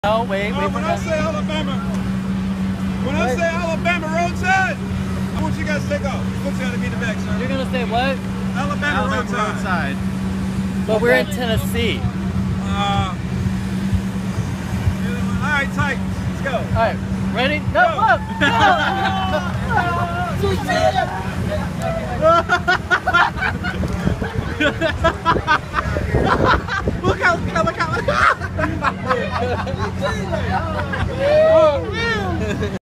No, wait. When I say Alabama, roadside, I want you guys to take off. Folks gotta be in the back, sir. You're gonna say what? Alabama roadside. But we're in Tennessee. All right, tight. Let's go. All right, ready? No, look! Look out!